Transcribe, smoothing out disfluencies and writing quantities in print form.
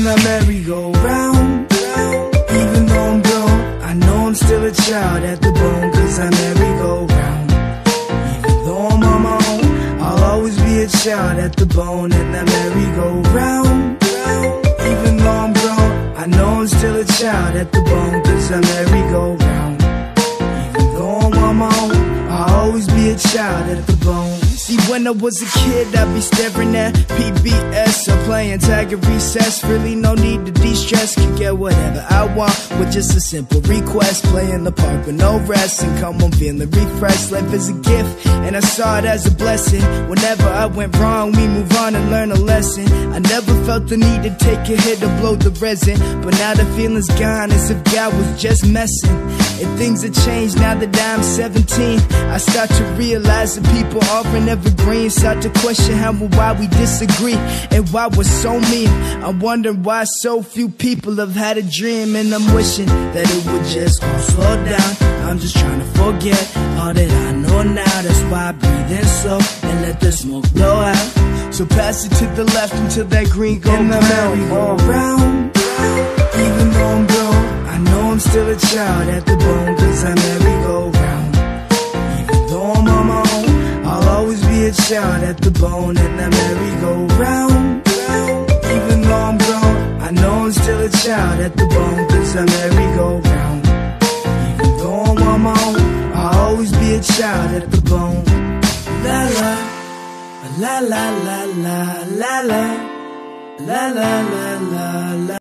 in the merry-go-round. Even though I'm grown, I know I'm still a child at the bone, 'cause I merry-go-round. Even though I'm on my own, I'll always be a child at the bone in the merry-go-round. Even though I'm grown, I know I'm still a child at the bone, 'cause I merry-go-round. Even though I'm on my own, I'll always be a child at the bone. See, when I was a kid, I'd be staring at PBS or playing tag at recess. Really no need to de-stress, can get whatever I want with just a simple request. Play in the park with no rest and come home feeling refreshed. Life is a gift and I saw it as a blessing. Whenever I went wrong, we move on and learn a lesson. I never felt the need to take a hit or blow the resin, but now the feeling's gone, as if God was just messing. And things have changed now that I'm 17. I start to realize that people aren't evergreen. Start to question how and why we disagree and why we're so mean. I'm wondering why so few people have had a dream, and I'm wishing that it would just all slow down. I'm just trying to forget all that I know now. That's why I breathe in slow and let the smoke blow out. So pass it to the left until that green goes in the merry-go-round. Even though I'm grown, I know I'm still a child at the bone, 'cause I merry-go-round. Even though I'm on my own, I'll always be a child at the bone in the merry-go-round. Even though I'm grown, I know I'm still a child at the bone, 'cause I merry-go-round. Even though I'm on my own, I'll always be a child at the bone. La la, la la la la la la, la la la la la.